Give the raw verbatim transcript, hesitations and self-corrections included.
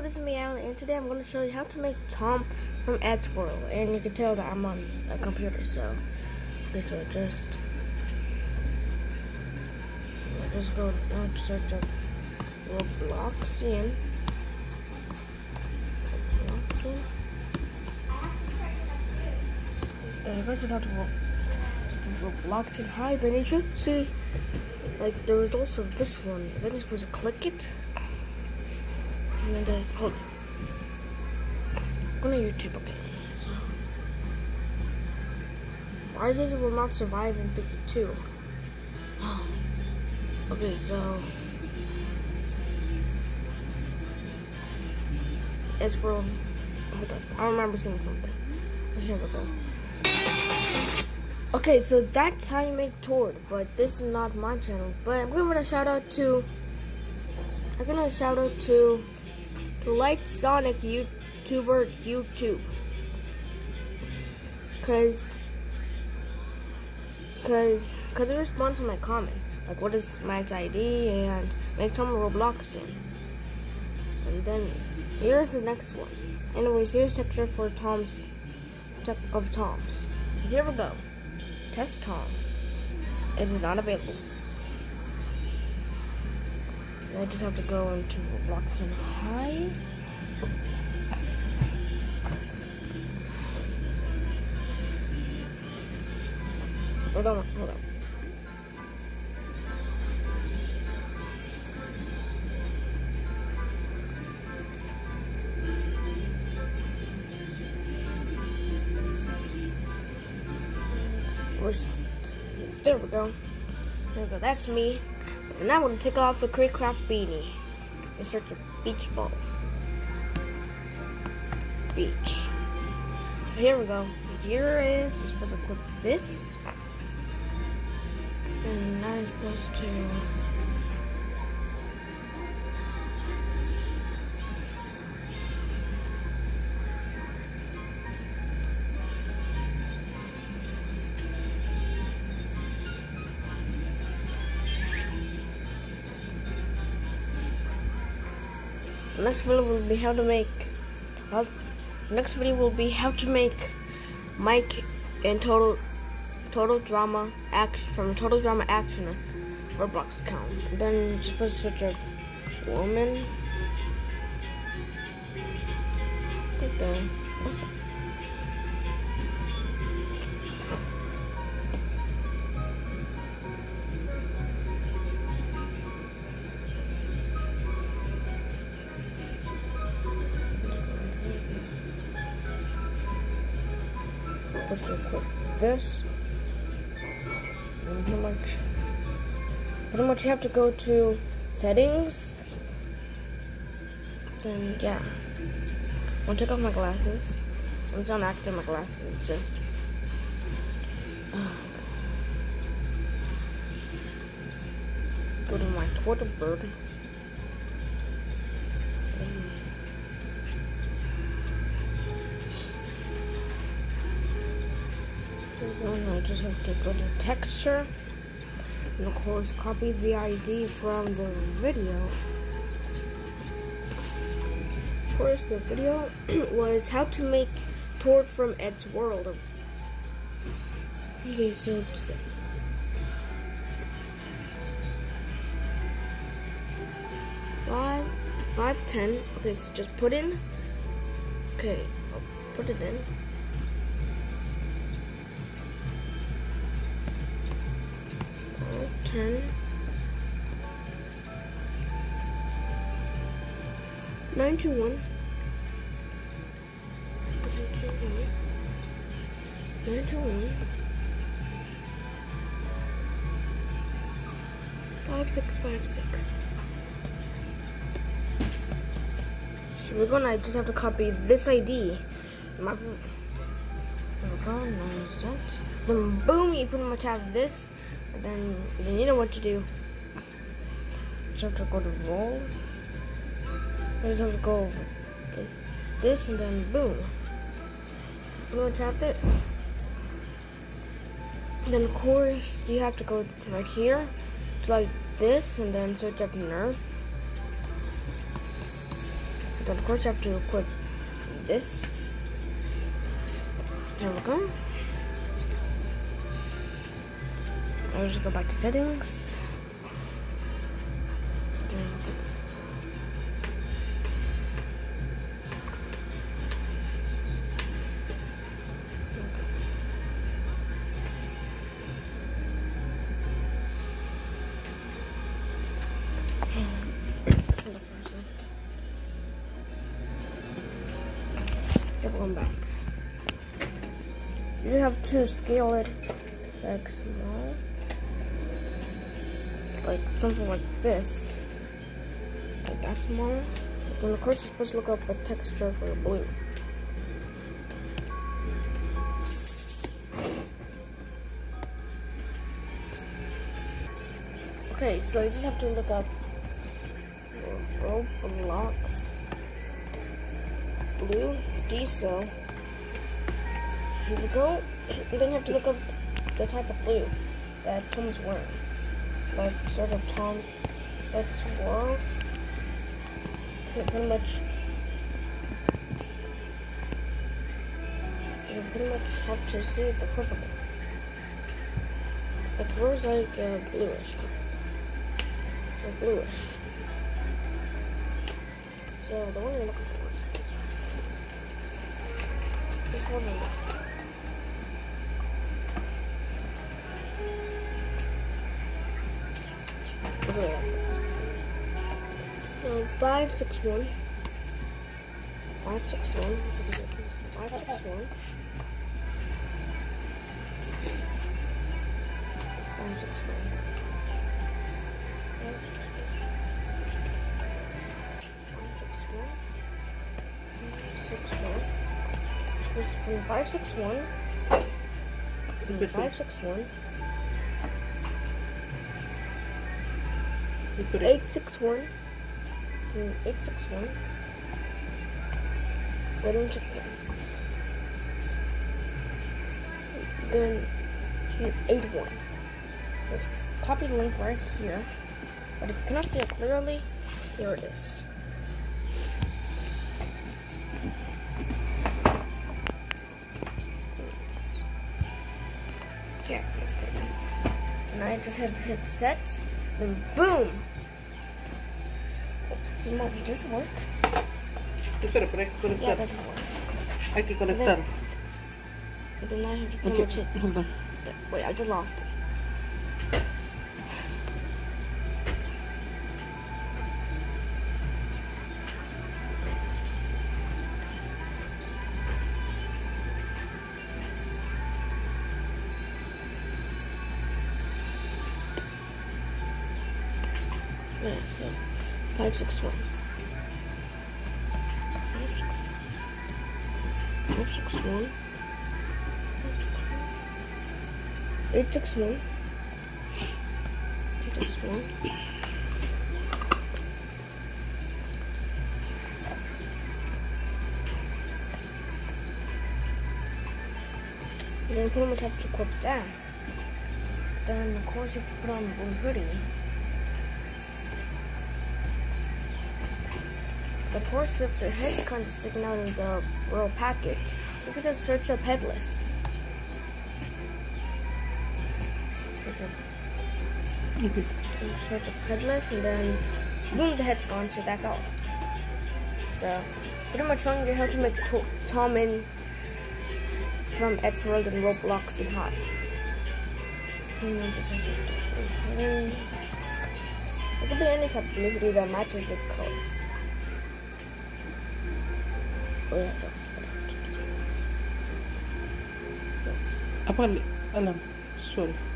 This is me, Alan, and today I'm going to show you how to make Tom from Eddsworld. And you can tell that I'm on a computer, so okay, so just just go uh, search up Robloxian. Robloxian. Okay, if I just have to Robloxian hide, then you should see like the results of this one. Then you're supposed to click it. And then there's, hold on. Go to YouTube, okay. So, why is it will not survive in fifty-two? Okay, so. It's for. Hold on. I remember seeing something. Here we go. Okay, so that's how you make Tord, but this is not my channel. But I'm giving a shout out to. I'm gonna shout out to. To Light Sonic YouTuber YouTube, cause, cause, cause it responds to my comment, like what is Max I D and make Tom Robloxian, and then here's the next one. Anyways, here's texture for Tom's, of Tom's. Here we go. Test Tom's. Is it not available? I just have to go into Robloxian High. Hold on, hold on. Receipt. There we go. There we go. That's me. And now I'm going to take off the Craycraft beanie and search for beach ball. Beach. Here we go. Here is, you're supposed to click this. And now you're supposed to. The next video will be how to make. How, next video will be how to make Mike and Total Total Drama Action from Total Drama Action Roblox account. Then you're supposed to search a woman. Right there. Put your click this. And pretty much, pretty much you have to go to settings. Then yeah, I'll take off my glasses. I'm just not acting my glasses. Just oh. Go to my Twitter bird. I just have to go to texture and of course copy the I D from the video. Of course the video was how to make Tord from Eddsworld. Okay, so five five ten. Okay, so just put in. Okay, I'll put it in. ten nine two one nine two one five six five six. So we're gonna just have to copy this I D. My, there we go, nice that. Then boom, you pretty much have this. And then, then you know what to do. Just have to go to roll. You just have to go over this and then boom. You know what to have this. And then of course you have to go right here to like this and then search up Nerf. Then of course you have to equip this. There we go. I'll just go back to settings. There we go. Going back. You have to scale it like small, like something like this, like that small. Then of course you're supposed to look up a texture for your blue. Okay, so you just have to look up your Roblox blue diesel. Here we go. And then you have to look up the type of blue that Tom's wearing. Like sort of Tom X World. You pretty much you pretty much have to see the purple. It looks like uh, bluish. Or bluish. So the one you're looking for is this one. This one right now. So five six one. Five six one. Five six one. Five six one. Five six one. Five six one. Eight six one. Eight six one. Then check one. Then eight one. Just copy the link right here. But if you cannot see it clearly, here it is. Yeah, that's good. And I just have to hit set, then boom! No, it doesn't work. Espera, pero hay que conectar. Yeah, it doesn't work. Hay que conectar. But then I have to pretty Okay, much hit. hold on. Wait, I just lost it. Yeah, so five six one. Five six one. Five six one. Eight six one. Eight six one. And then pretty much have to equip that. Then of course you have to put on the blue hoodie. Of course, if your head's kind of sticking out of the royal package, you can just search up headless. Okay. Search up headless, and then boom, the head's gone. So that's all. So pretty much showing you how to make to Tom in from X World and Roblox and Hot. It could be any type of movie that matches this color. Apa? Alam, sorry.